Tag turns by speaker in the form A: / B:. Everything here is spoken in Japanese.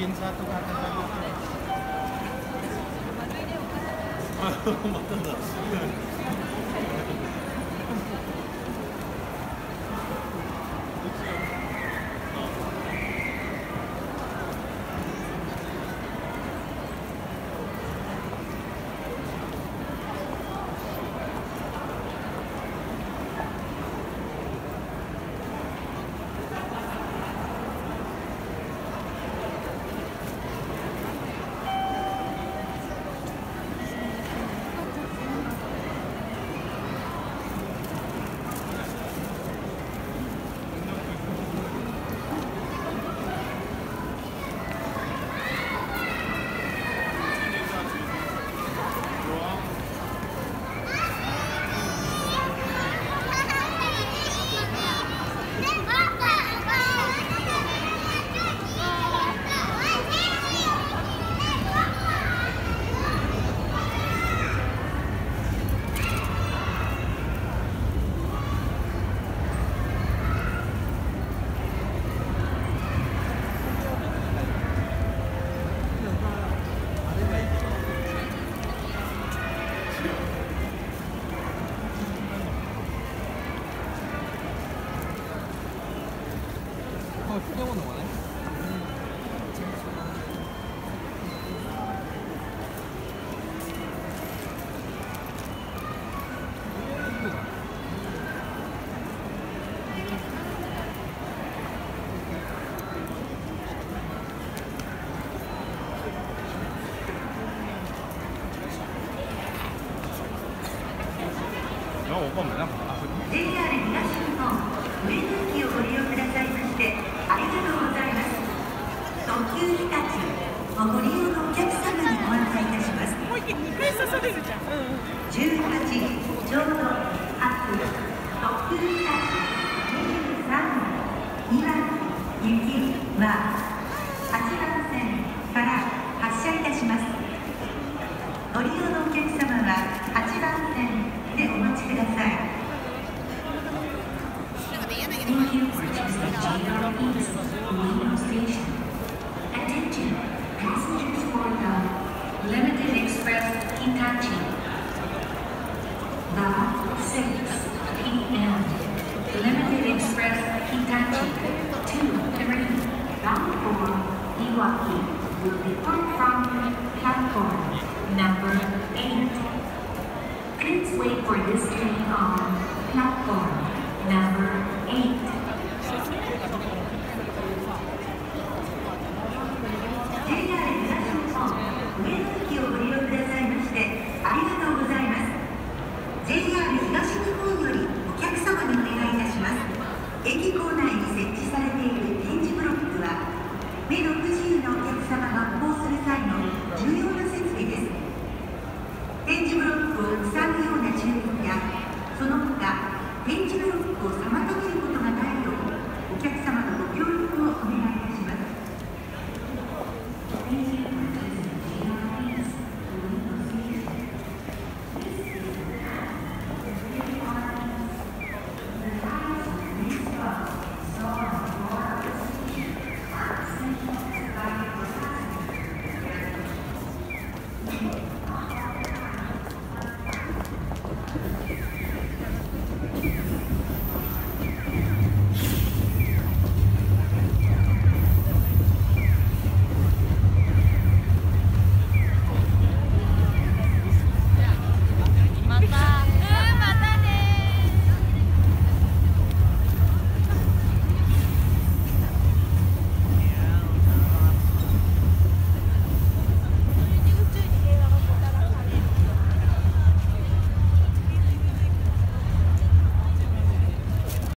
A: tungguin satu kata lagi. Betul.
B: JR 東日本上野駅をご利用くださいましてありがとうございます。特急日立をご利用のお客様にご案内いたします。
C: もう一回2回刺されるじゃん。
B: 18時ちょうど発特急日立23岩木行きは8番線から発車いたします。ご利用のお客様は8番線でお待ちください。Thank you for choosing JR East Ueno Station. Attention, passengers for the Limited Express Hitachi. The 6 p.m. Limited Express Hitachi 2-3 bound for Iwaki will depart from platform number 8. Please wait for this train on platform number 8. JR 東日本上野駅をご利用くださいましてありがとうございます。 JR 東日本よりお客様にお願いいたします。駅構内に設置されている点字ブロックは目の不自由なお客様が歩行する際の重要な設備です。点字ブロックを塞ぐような注意やその他点字ブロックを妨げることがないようお客様のご協力